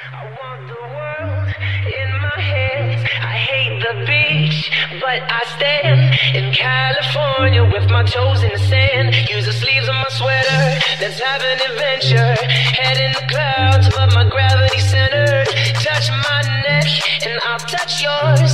I want the world in my hands. I hate the beach, but I stand in California with my toes in the sand. Use the sleeves of my sweater, let's have an adventure. Head in the clouds, but my gravity centered. Touch my neck and I'll touch yours.